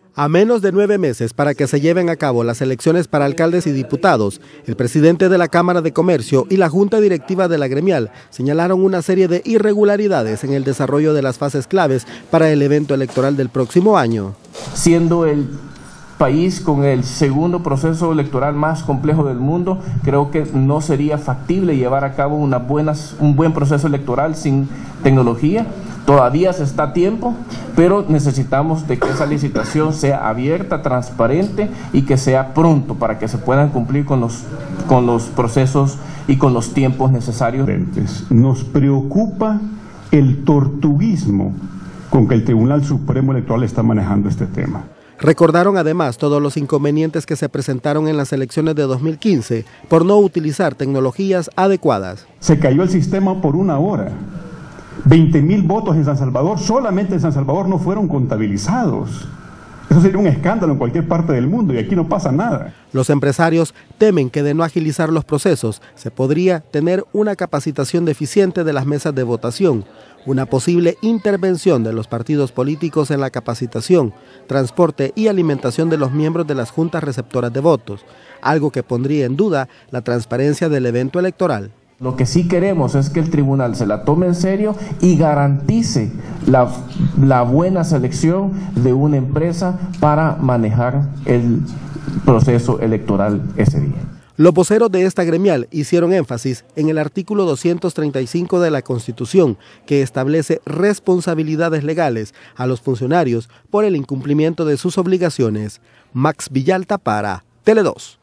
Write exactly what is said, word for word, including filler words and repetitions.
A menos de nueve meses para que se lleven a cabo las elecciones para alcaldes y diputados, el presidente de la Cámara de Comercio y la Junta Directiva de la Gremial señalaron una serie de irregularidades en el desarrollo de las fases claves para el evento electoral del próximo año. Siendo el país con el segundo proceso electoral más complejo del mundo, creo que no sería factible llevar a cabo una buenas, un buen proceso electoral sin tecnología. Todavía se está a tiempo, pero necesitamos de que esa licitación sea abierta, transparente y que sea pronto para que se puedan cumplir con los, con los procesos y con los tiempos necesarios. Nos preocupa el tortuguismo con que el Tribunal Supremo Electoral está manejando este tema. Recordaron además todos los inconvenientes que se presentaron en las elecciones de dos mil quince por no utilizar tecnologías adecuadas. Se cayó el sistema por una hora. veinte mil votos en San Salvador, solamente en San Salvador no fueron contabilizados. Eso sería un escándalo en cualquier parte del mundo y aquí no pasa nada. Los empresarios temen que de no agilizar los procesos se podría tener una capacitación deficiente de las mesas de votación, una posible intervención de los partidos políticos en la capacitación, transporte y alimentación de los miembros de las juntas receptoras de votos, algo que pondría en duda la transparencia del evento electoral. Lo que sí queremos es que el tribunal se la tome en serio y garantice la, la buena selección de una empresa para manejar el proceso electoral ese día. Los voceros de esta gremial hicieron énfasis en el artículo doscientos treinta y cinco de la Constitución, que establece responsabilidades legales a los funcionarios por el incumplimiento de sus obligaciones. Max Villalta para Tele dos.